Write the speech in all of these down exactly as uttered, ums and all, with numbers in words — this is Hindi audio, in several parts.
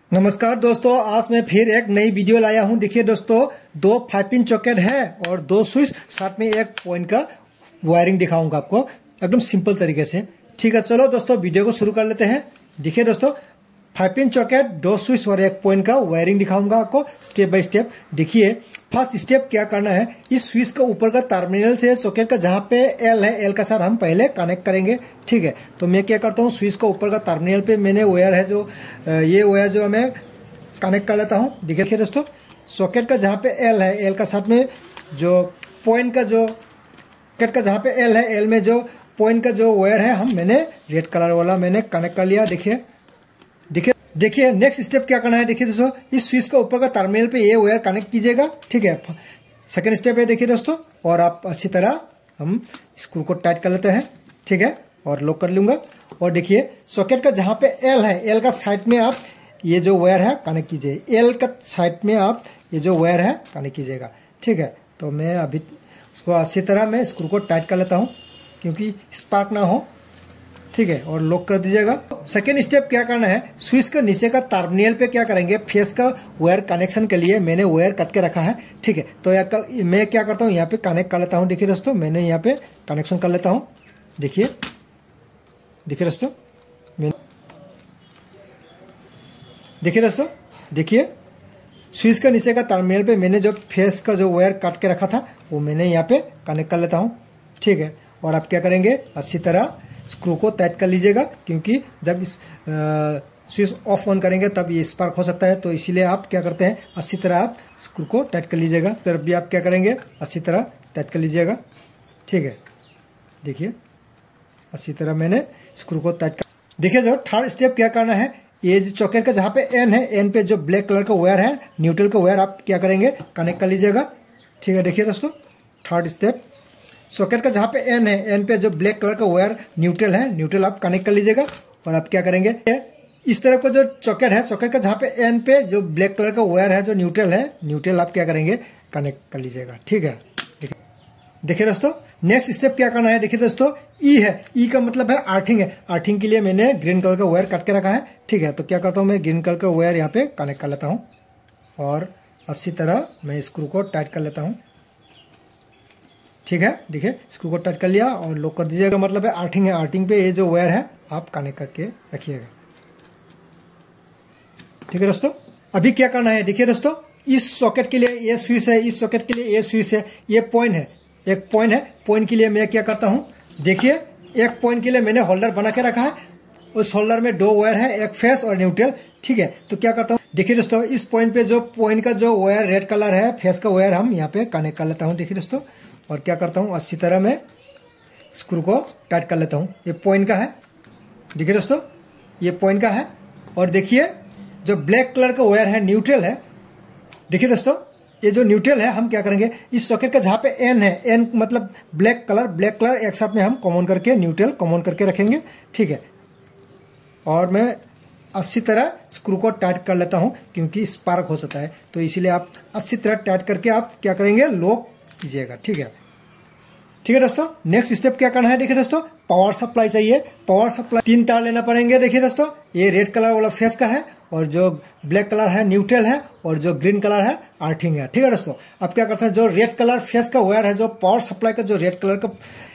नमस्कार दोस्तों, आज मैं फिर एक नई वीडियो लाया हूं। देखिए दोस्तों, दो फाइव पिन सॉकेट है और दो स्विच, साथ में एक पॉइंट का वायरिंग दिखाऊंगा आपको एकदम सिंपल तरीके से। ठीक है, चलो दोस्तों वीडियो को शुरू कर लेते हैं। देखिए दोस्तों, फाइव पिन सॉकेट, दो स्विच और एक पॉइंट का वायरिंग दिखाऊंगा आपको स्टेप बाय स्टेप। देखिए फर्स्ट स्टेप क्या करना है, इस स्विच का ऊपर का टर्मिनल से सॉकेट का जहाँ पे एल है, एल का साथ हम पहले कनेक्ट करेंगे। ठीक है, तो मैं क्या करता हूँ, स्विच का ऊपर का टर्मिनल पे मैंने वायर है जो ये वायर जो मैं कनेक्ट कर लेता हूँ। देखिए दोस्तों, सॉकेट का जहाँ पे एल है, एल का साथ में जो पॉइंट का जो सॉकेट का जहाँ पे एल है, एल में जो पॉइंट का जो वायर है हम मैंने रेड कलर वाला मैंने कनेक्ट कर लिया। देखिए देखिए देखिए नेक्स्ट स्टेप क्या करना है। देखिए दोस्तों, इस स्विच का ऊपर का टर्मिनल पे ये वायर कनेक्ट कीजिएगा। ठीक है, सेकंड स्टेप है। देखिए दोस्तों, और आप अच्छी तरह हम स्क्रू को टाइट कर लेते हैं। ठीक है, और लॉक कर लूंगा। और देखिए सॉकेट का जहाँ पे एल है, एल का साइड में आप ये जो वायर है कनेक्ट कीजिए। एल का साइड में आप ये जो वायर है कनेक्ट कीजिएगा। ठीक है, तो मैं अभी उसको अच्छी तरह मैं स्क्रू को टाइट कर लेता हूँ क्योंकि स्पार्क ना हो। ठीक है, और लॉक कर दीजिएगा। सेकेंड स्टेप क्या करना है, स्विच का नीचे का टर्मिनल पे क्या करेंगे, फेस का वायर कनेक्शन के लिए मैंने वायर कट के रखा है। ठीक है, तो या मैं क्या करता हूँ, यहाँ पे कनेक्ट कर लेता हूँ। देखिए दोस्तों, मैंने यहाँ पे कनेक्शन कर लेता हूँ। देखिए देखिए दोस्तों, मैं देखिए दोस्तों देखिए स्विच का नीचे का टर्मिनल पे मैंने जो फेस का जो वायर काट के रखा था वो मैंने यहाँ पे कनेक्ट कर लेता हूँ। ठीक है, और आप क्या करेंगे, अच्छी तरह स्क्रू को टाइट कर लीजिएगा क्योंकि जब इस स्विच ऑफ ऑन करेंगे तब ये स्पार्क हो सकता है। तो इसीलिए आप क्या करते हैं, अच्छी तरह आप स्क्रू को टाइट कर लीजिएगा। तरफ भी आप क्या करेंगे, अच्छी तरह टाइट कर लीजिएगा। ठीक है, देखिए अच्छी तरह मैंने स्क्रू को टाइट कर। देखिए जो थर्ड स्टेप क्या करना है, ये जो सॉकेट का जहाँ पे एन है, एन पे जो ब्लैक कलर का वायर है, न्यूट्रल का वायर आप क्या करेंगे, कनेक्ट कर लीजिएगा। ठीक है, देखिए दोस्तों थर्ड स्टेप, सॉकेट का जहाँ पे एन है, एन पे जो ब्लैक कलर का वायर न्यूट्रल है, न्यूट्रल आप कनेक्ट कर लीजिएगा। और आप क्या करेंगे, इस तरफ का जो सॉकेट है, सॉकेट का जहाँ पे एन पे जो ब्लैक कलर का वायर है जो न्यूट्रल है, न्यूट्रल आप क्या करेंगे, कनेक्ट कर लीजिएगा। ठीक है, देखिए दोस्तों नेक्स्ट स्टेप क्या करना है। देखिए दोस्तों, ई है, ई का मतलब है आर्थिंग है। आर्थिंग के लिए मैंने ग्रीन कलर का वायर काट के रखा है। ठीक है, तो क्या करता हूँ, मैं ग्रीन कलर का वायर यहाँ पे कनेक्ट कर लेता हूँ और अच्छी तरह मैं स्क्रू को टाइट कर लेता हूँ। ठीक है, देखिए स्क्रू को टाइट कर लिया और लॉक कर दीजिएगा। मतलब है आर्थिंग है, आर्थिंग पे ये जो वायर है आप कनेक्ट करके रखिएगा। ठीक है दोस्तों, अभी क्या करना है, देखिए दोस्तों, इस सॉकेट के लिए ये स्विच है, इस सॉकेट के लिए ये स्विच है, ये पॉइंट है, एक पॉइंट है। पॉइंट के लिए मैं क्या करता हूँ, देखिए एक पॉइंट के लिए मैंने होल्डर बना के रखा है। उस होल्डर में दो वायर है, एक फेस और न्यूट्रल। ठीक है, तो क्या करता हूँ, देखिए दोस्तों, इस पॉइंट पे जो पॉइंट का जो वायर रेड कलर है, फेस का वायर हम यहाँ पे कनेक्ट कर लेता हूँ। देखिए दोस्तों, और क्या करता हूँ, अच्छी तरह मैं स्क्रू को टाइट कर लेता हूँ। ये पॉइंट का है, देखिए दोस्तों ये पॉइंट का है। और देखिए जो ब्लैक कलर का वायर है, न्यूट्रल है। देखिए दोस्तों, ये जो न्यूट्रल है हम क्या करेंगे, इस सॉकेट का जहाँ पे एन है, एन मतलब ब्लैक कलर, ब्लैक कलर एक साथ में हम कॉमन करके न्यूट्रल कॉमन करके रखेंगे। ठीक है, और मैं अच्छी तरह स्क्रू को टाइट कर लेता हूँ क्योंकि स्पार्क हो सकता है, तो इसीलिए आप अच्छी तरह टाइट करके आप क्या करेंगे, लॉक कीजिएगा। ठीक है, ठीक है दोस्तों, नेक्स्ट स्टेप क्या करना है। देखिए दोस्तों, पावर सप्लाई चाहिए। पावर सप्लाई तीन तार लेना पड़ेंगे। देखिए दोस्तों, ये रेड कलर वाला फेस का है और जो ब्लैक कलर है न्यूट्रल है और जो ग्रीन कलर है आर्थिंग है। ठीक है दोस्तों, अब क्या करते हैं, जो रेड कलर फेस का वायर है, जो पावर सप्लाई का जो रेड कलर का,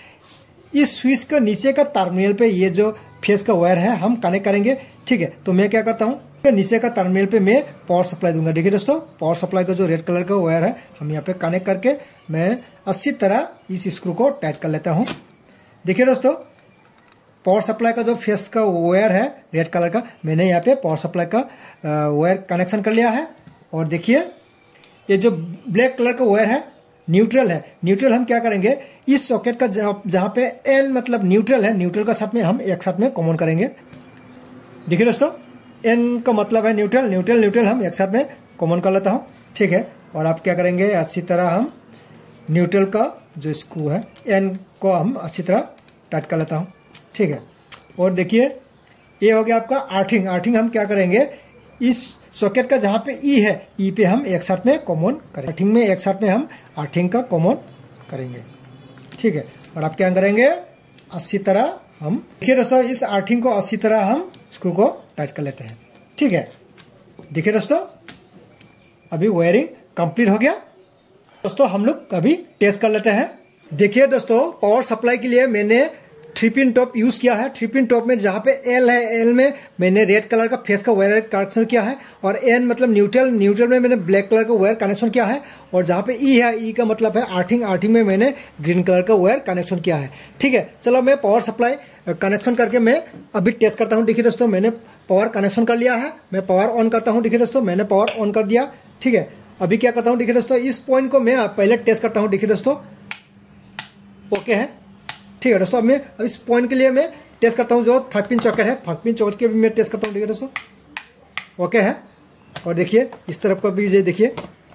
इस स्विच का नीचे का टर्मिनल पे ये जो फेस का वायर है हम कनेक्ट करेंगे। ठीक है, तो मैं क्या करता हूँ, नीचे का टर्मिनल पे मैं पावर सप्लाई दूंगा। देखिए दोस्तों, पावर सप्लाई का जो रेड कलर का वायर है हम यहाँ पे कनेक्ट करके मैं अच्छी तरह इस स्क्रू को टाइट कर लेता हूँ। देखिए दोस्तों, पावर सप्लाई का जो फेस का वायर है रेड कलर का, मैंने यहाँ पे पावर सप्लाई का वायर कनेक्शन कर लिया है। और देखिए ये जो ब्लैक कलर का वायर है, न्यूट्रल है। न्यूट्रल हम क्या करेंगे, इस सॉकेट का जहाँ पे एन मतलब न्यूट्रल है, न्यूट्रल का साथ में हम एक साथ में कॉमन करेंगे। देखिए दोस्तों, एन का मतलब है न्यूट्रल, न्यूट्रल न्यूट्रल हम एक साथ में कॉमन कर लेता हूँ। ठीक है, और आप क्या करेंगे, अच्छी तरह हम न्यूट्रल का जो स्क्रू है, एन को हम अच्छी तरह टाइट कर लेता हूँ। ठीक है, और देखिए ये हो गया आपका आर्थिंग। आर्थिंग हम क्या करेंगे, इस सॉकेट का जहाँ पे ई है, ई पे हम एक साथ में कॉमन करेंगे। आर्थिंग में एक साथ में हम आर्थिंग का कॉमन करेंगे। ठीक है, और आप क्या करेंगे, अच्छी तरह हम, देखिए दोस्तों, इस आर्थिंग को अच्छी तरह हम स्क्रू को टाइट कर लेते हैं। ठीक है, देखिए दोस्तों, अभी वायरिंग कंप्लीट हो गया। दोस्तों हम लोग अभी टेस्ट कर लेते हैं। देखिए दोस्तों, पावर सप्लाई के लिए मैंने थ्री पिन टॉप यूज किया है। थ्री पिन टॉप में जहाँ पे एल है, एल में मैंने रेड कलर का फेस का वायर कनेक्शन किया है, और एन मतलब न्यूट्रल, न्यूट्रल में मैंने ब्लैक कलर का वायर कनेक्शन किया है, और जहाँ पे ई है, ई का मतलब है आर्थिंग, आर्थिंग में मैंने ग्रीन कलर का वायर कनेक्शन किया है। ठीक है, चलो मैं पावर सप्लाई कनेक्शन करके मैं अभी टेस्ट करता हूँ। देखिए दोस्तों, मैंने पावर कनेक्शन कर लिया है। मैं पावर ऑन करता हूँ। देखिए दोस्तों, मैंने पावर ऑन कर दिया। ठीक है, अभी क्या करता हूँ, देखिए दोस्तों, इस पॉइंट को मैं पहले टेस्ट करता हूँ। देखिए दोस्तों, ओके है। ठीक है दोस्तों, अब मैं अब इस पॉइंट के लिए मैं टेस्ट करता हूँ, जो फाइव पिन चॉकेट है, फाइव पिन चॉकेट के भी मैं टेस्ट करता हूँ। देखिए दोस्तों, ओके है। और देखिए इस तरफ का भी ये देखिए,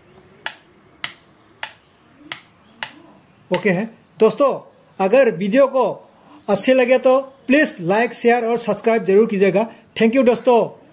ओके है। दोस्तों अगर वीडियो को अच्छे लगे तो प्लीज़ लाइक, शेयर और सब्सक्राइब जरूर कीजिएगा। थैंक यू दोस्तों।